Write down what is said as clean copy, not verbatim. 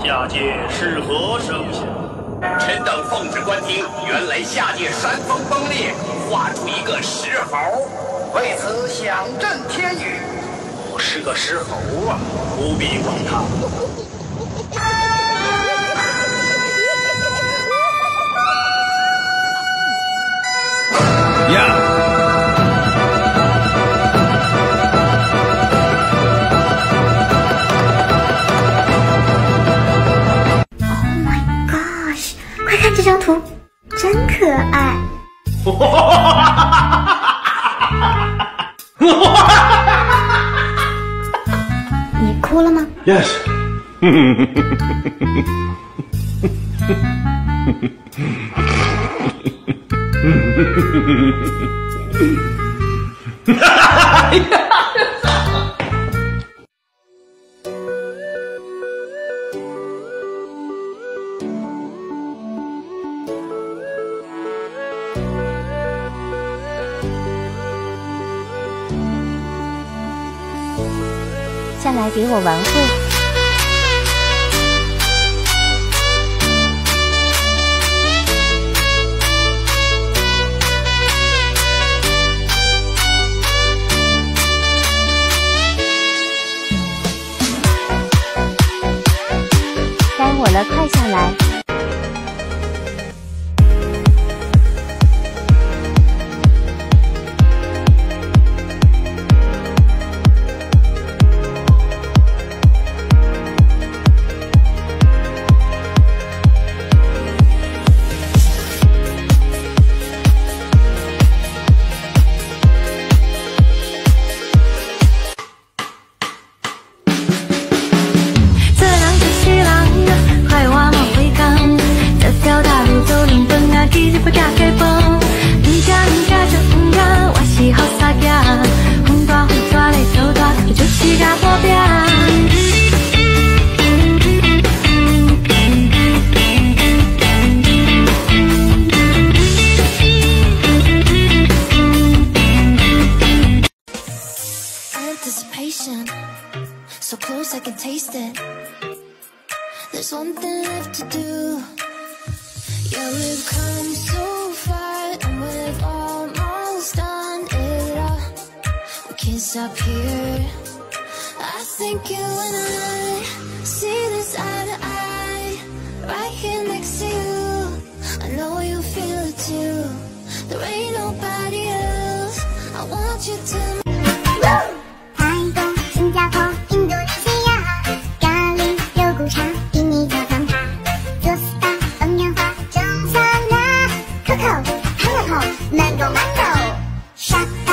下界是何生相？ 臣等奉旨观听，原来下界山峰崩裂，化出一个石猴，为此响震天宇。 我是个石猴啊，不必管他。 呀！ 快看这张图，真可爱！你哭了吗 Yes 。 下来给我玩会。该我了，快下来！ So close I can taste it. There's one thing left to do. Yeah, we've come so far and we've almost done it all. We can't stop here. I think you and I see this eye to eye, right here next to you. I know you feel it too. There ain't nobody else. I want you to. 新加坡、印度尼西亚，咖喱肉骨茶，印尼焦糖塔，佐斯达、东洋花，中萨拉，可口、Pineapple、Mango、沙。